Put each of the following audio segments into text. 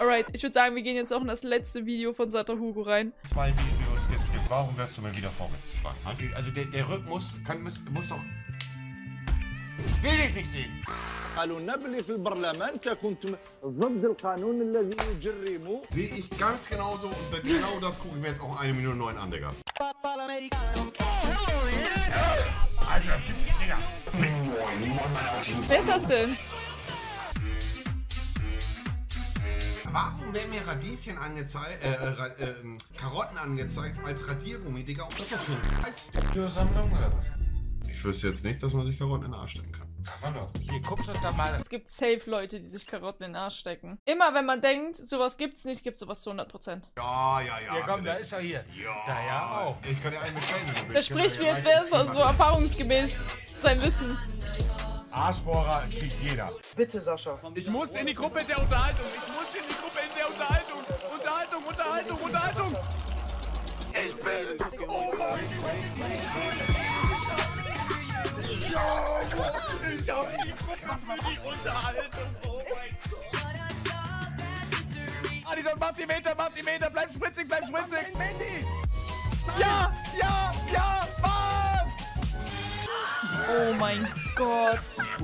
Alright, ich würde sagen, wir gehen jetzt auch in das letzte Video von Satohugo rein. 2 Videos jetzt gibt. Warum wirst du mir wieder vorwärts schlagen? Also der Rücken muss doch... Will ich nicht sehen! قالوا نبلي في البرلمان كنت ضد القانون الذي يجرم. Sehe ich ganz genauso und genau das gucke ich mir jetzt auch 1 Minute 9 an, Digga. Also das gibt nicht, Digga. Wer ist das denn? Warum werden mir Radieschen angezeigt, Karotten angezeigt als Radiergummi, Digga? Und das ist für ein Scheiß. Sammlung oder was? Ich wüsste jetzt nicht, dass man sich Karotten in den Arsch stecken kann. Kann man doch. Hier, guckt doch da mal. Es gibt safe Leute, die sich Karotten in den Arsch stecken. Immer wenn man denkt, sowas gibt's nicht, gibt's sowas zu 100%. Ja. Hier, komm, da ist er hier. Ja. Da ja auch. Ich kann dir einen bestellen, wenn du willst. Der spricht wie als wäre es so erfahrungsgemäß sein Wissen. Arschbohrer kriegt jeder. Bitte, Sascha. Ich muss in die Gruppe der Unterhaltung. Unterhaltung. Ich will... Oh mein Ja, ich hab die Gruppe für die Unterhaltung. Oh mein Gott. Adison, mach die Meter, bleib spritzig. Mandy! Ja, Mann! Oh mein Gott.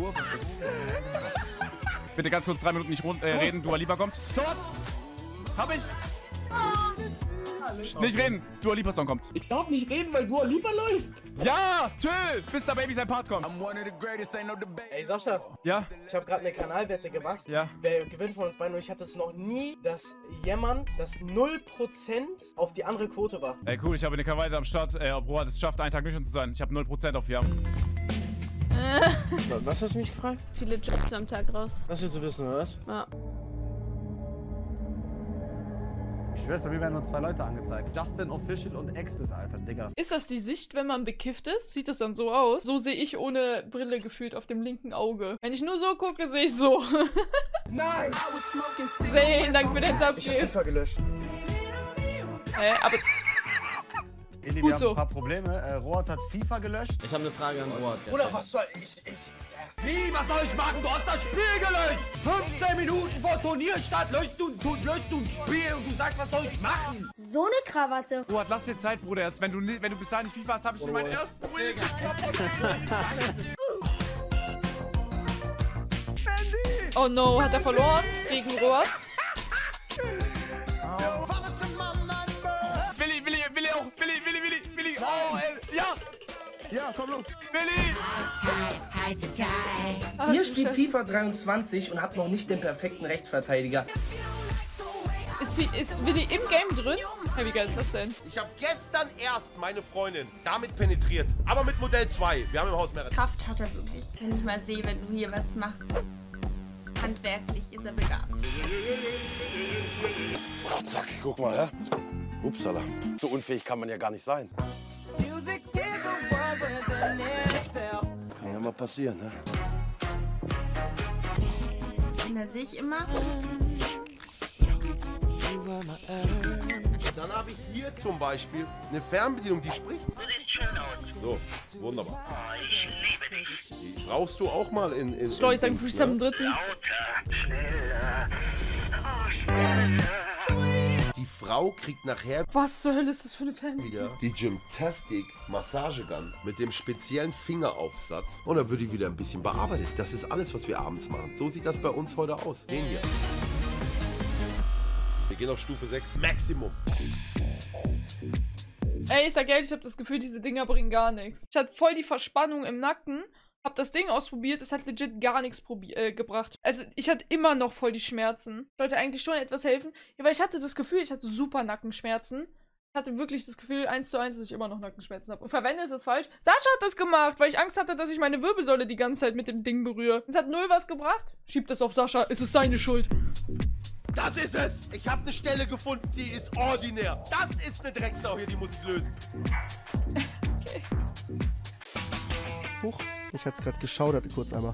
Bitte ganz kurz 3 Minuten nicht reden, Dua Lipa kommt. Dort! Hab ich! Nicht reden, Dua Lipa Song kommt. Ich darf nicht reden, weil Dua Lipa läuft. Ja, chill, bis der Baby sein Part kommt. Ey, Sascha. Ja? Ich habe gerade eine Kanalwette gemacht. Ja. Wer gewinnt von uns beiden? Und ich hatte es noch nie, dass jemand das 0% auf die andere Quote war. Ey, cool, ich habe eine Kawaii am Start, ob Rohat es schafft, einen Tag nüchtern zu sein. Ich habe 0% auf 4. Was hast du mich gefragt? Viele Jobs am Tag raus. Was willst du wissen, oder was? Ja. Ich schwör's, bei mir werden nur 2 Leute angezeigt. Justin Official und Extis, Alter, Digga. Ist das die Sicht, wenn man bekifft ist? Sieht das dann so aus? So sehe ich ohne Brille gefühlt auf dem linken Auge. Wenn ich nur so gucke, sehe ich so. Nein! Vielen Dank für den Ich hab Subgame. FIFA gelöscht. Aber Eli, Gut wir haben so. ein paar Probleme. Rohat hat FIFA gelöscht. Ich habe eine Frage an Rohat. Oder was soll ich? Wie, was soll ich machen? Du hast das Spiel gelöscht! 15 Minuten vor Turnierstart löscht du ein Spiel und du sagst, was soll ich machen? So eine Krawatte. Rohat, lass dir Zeit, Bruder. Jetzt, wenn du bis dahin nicht FIFA hast, habe ich meinen ersten Win. oh no, hat er verloren gegen Rohat? Willi. Oh, ja. Ja, komm los. Willi. Ach, Ihr du spielt Scheiße. FIFA 23 und habt noch nicht den perfekten Rechtsverteidiger. Ist Willi im Game drin? Hey, wie geil ist das denn? Ich habe gestern erst meine Freundin damit penetriert. Aber mit Modell 2. Wir haben im Haus mehrere. Kraft hat er wirklich. Wenn ich mal sehe, wenn du hier was machst. Handwerklich ist er begabt. Oh, zack, guck mal, hä? Upsala. So unfähig kann man ja gar nicht sein. Kann ja mal passieren, ne? Und dann sehe ich immer. Dann habe ich hier zum Beispiel eine Fernbedienung, die spricht. So, wunderbar. Die brauchst du auch mal in Leute, ich sage Freeze am dritten. Die Frau kriegt nachher Was zur Hölle ist das für eine Fan? wieder die Gymtastic Massagegun mit dem speziellen Fingeraufsatz. Und dann wird die wieder ein bisschen bearbeitet. Das ist alles, was wir abends machen. So sieht das bei uns heute aus. Den hier. Wir gehen auf Stufe 6 Maximum. Ey, ich sag ehrlich, ich habe das Gefühl, diese Dinger bringen gar nichts. Ich hatte voll die Verspannung im Nacken, hab das Ding ausprobiert, es hat legit gar nichts gebracht. Also, ich hatte immer noch voll die Schmerzen. Sollte eigentlich schon etwas helfen. Ja, weil ich hatte das Gefühl, ich hatte super Nackenschmerzen. Ich hatte wirklich das Gefühl, 1:1, dass ich immer noch Nackenschmerzen habe. Und verwende ist das falsch. Sascha hat das gemacht, weil ich Angst hatte, dass ich meine Wirbelsäule die ganze Zeit mit dem Ding berühre. Es hat 0 was gebracht. Schiebt das auf Sascha, es ist seine Schuld. Das ist es! Ich habe eine Stelle gefunden, die ist ordinär. Das ist eine Drecksau hier, die muss ich lösen. Okay. Huch. Ich hatte es gerade geschaudert kurz einmal.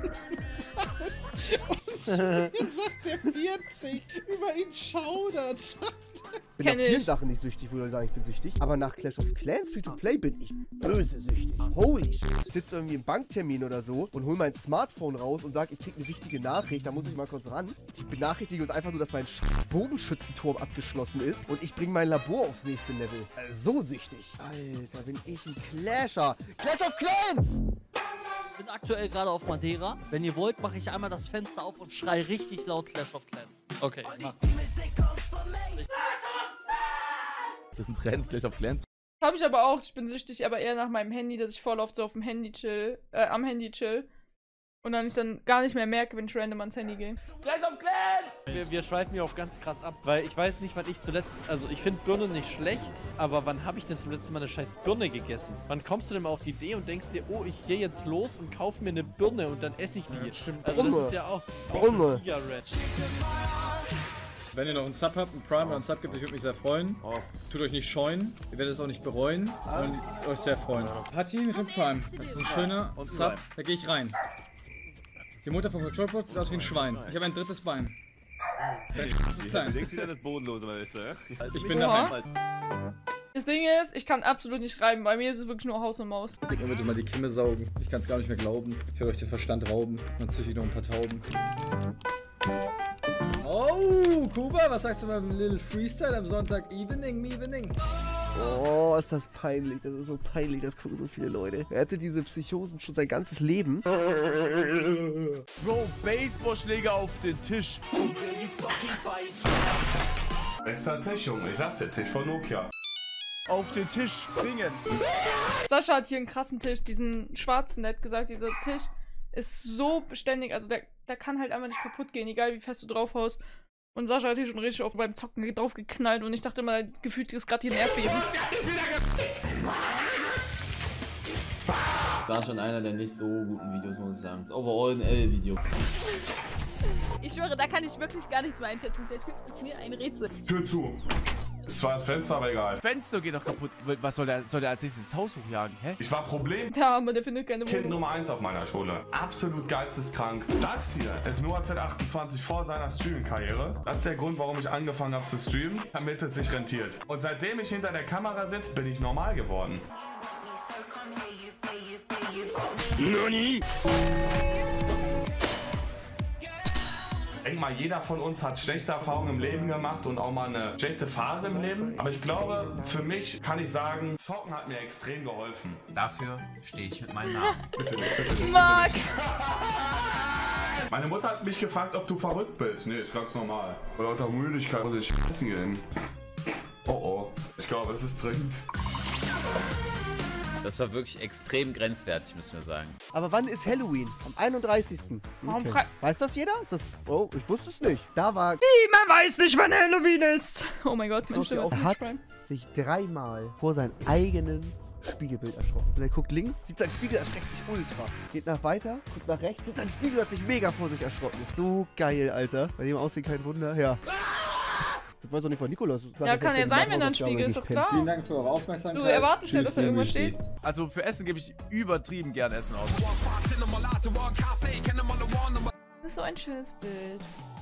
Und sagt der 40 über ihn schaudert. Ich bin auf vielen Sachen nicht süchtig, wo Leute sagen, ich bin süchtig. Aber nach Clash of Clans Free-to-Play bin ich böse süchtig. Holy shit. Ich sitze irgendwie im Banktermin oder so und hole mein Smartphone raus und sage, ich kriege eine wichtige Nachricht, da muss ich mal kurz ran. Die benachrichtigen uns einfach nur, dass mein Bogenschützenturm abgeschlossen ist und ich bringe mein Labor aufs nächste Level. So süchtig. Alter, bin ich ein Clasher. Clash of Clans! Ich bin aktuell gerade auf Madeira. Wenn ihr wollt, mache ich einmal das Fenster auf und schrei richtig laut Clash of Clans. Okay, mach. Das ist ein Trend, Clash of Clans. Habe ich aber auch. Ich bin süchtig, aber eher nach meinem Handy, dass ich voll oft so auf dem Handy chill, am Handy chill. Und dann ich dann gar nicht mehr merke, wenn ich random ans Handy gehe. Clash of Clans! Wir schweifen hier auch ganz krass ab, weil ich weiß nicht, wann ich zuletzt, also ich finde Birne nicht schlecht, aber wann habe ich denn zum letzten Mal eine scheiß Birne gegessen? Wann kommst du denn mal auf die Idee und denkst dir, oh, ich gehe jetzt los und kaufe mir eine Birne und dann esse ich die? Ja, stimmt. Also das ist ja auch Birne. Wenn ihr noch einen Sub habt, einen Prime oder einen Sub gibt, ich würde mich sehr freuen. Tut euch nicht scheuen, ihr werdet es auch nicht bereuen und euch sehr freuen. Hatti mit dem Prime, das ist ein schöner Sub, da gehe ich rein. Die Mutter vom Controlport sieht aus wie ein Schwein. Ich habe ein drittes Bein. Das ist klein. Du denkst wieder das Bodenlose, weißt du? Ich bin daheim. Das Ding ist, ich kann absolut nicht schreiben. Bei mir ist es wirklich nur Haus und Maus. Ich würde mal die Kimme saugen. Ich kann es gar nicht mehr glauben. Ich werde euch den Verstand rauben. Dann züchte ich noch ein paar Tauben. Oh, Kuba, was sagst du beim Little Freestyle am Sonntag Evening? Oh, ist das peinlich. Das ist so peinlich. Das gucken so viele Leute. Er hatte diese Psychosen schon sein ganzes Leben. Bro, Baseballschläger auf den Tisch. Bester Tisch, Junge. Ich sag's dir, Tisch von Nokia. Auf den Tisch springen. Sascha hat hier einen krassen Tisch, diesen schwarzen, der hat gesagt, dieser Tisch ist so beständig, also der kann halt einfach nicht kaputt gehen, egal wie fest du drauf haust. Und Sascha hat hier schon richtig oft beim Zocken drauf geknallt und ich dachte immer, gefühlt ist gerade hier ein Erdbeben. War schon einer der nicht so guten Videos, muss ich sagen. Das Overall ein L-Video. Ich schwöre, da kann ich wirklich gar nichts mehr einschätzen. Der Typ ist mir ein Rätsel. Tür zu. Es war das Fenster, aber egal. Fenster geht doch kaputt. Was soll der als nächstes das Haus hochjagen, hä? Ich war Problem. Ja, aber der findet keine Kind Wohnung. Nummer 1 auf meiner Schule. Absolut geisteskrank. Das hier ist Noah Z28 vor seiner Streaming-Karriere. Das ist der Grund, warum ich angefangen habe zu streamen, damit es sich rentiert. Und seitdem ich hinter der Kamera sitze, bin ich normal geworden. Noni! Ich denke mal, jeder von uns hat schlechte Erfahrungen im Leben gemacht und auch mal eine schlechte Phase im Leben. Aber ich glaube, für mich kann ich sagen, Zocken hat mir extrem geholfen. Dafür stehe ich mit meinem Namen. Bitte nicht, bitte nicht. Marc! Meine Mutter hat mich gefragt, ob du verrückt bist. Nee, ist ganz normal. Bei lauter Müdigkeit muss ich scheißen gehen. Oh oh, ich glaube, es ist dringend. Das war wirklich extrem grenzwertig, müssen wir sagen. Aber wann ist Halloween? Am 31. Warum Okay. Weiß das jeder? Ist das... Oh, ich wusste es nicht. Da war... Niemand weiß nicht, wann Halloween ist. Oh mein Gott, Mensch. Er hat sich dreimal vor seinem eigenen Spiegelbild erschrocken. Und er guckt links, sieht sein Spiegel, erschreckt sich ultra. Geht nach weiter, guckt nach rechts, sieht sein Spiegel, hat sich mega vor sich erschrocken. So geil, Alter. Bei dem aussieht kein Wunder. Ja. Ich weiß auch nicht, von Nikolaus ist. Ja, kann ja sein, wenn er ein Spiegel ist, doch klar. Vielen Dank für eure Aufmerksamkeit. Du erwartest ja, dass da irgendwas steht. Also für Essen gebe ich übertrieben gern Essen aus. Das ist so ein schönes Bild.